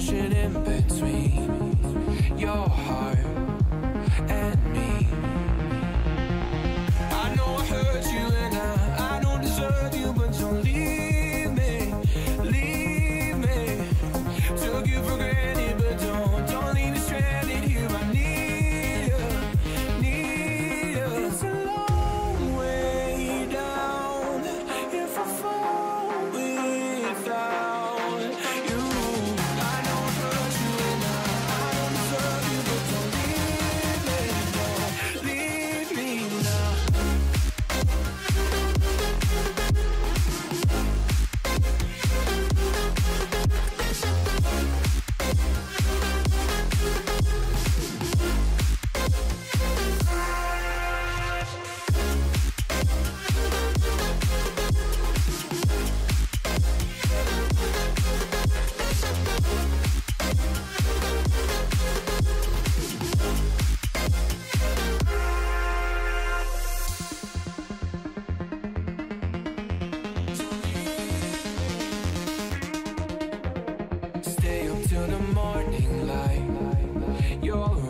ocean in between your heart and me. I know I hurt you and I don't deserve you, but don't leave me, leave me. Took you for granted, but don't leave me stranded here. I need you, need you. It's a long way down if I fall without you. I know I hurt you and I don't deserve you, but don't leave me now. Stay up till the morning light. You're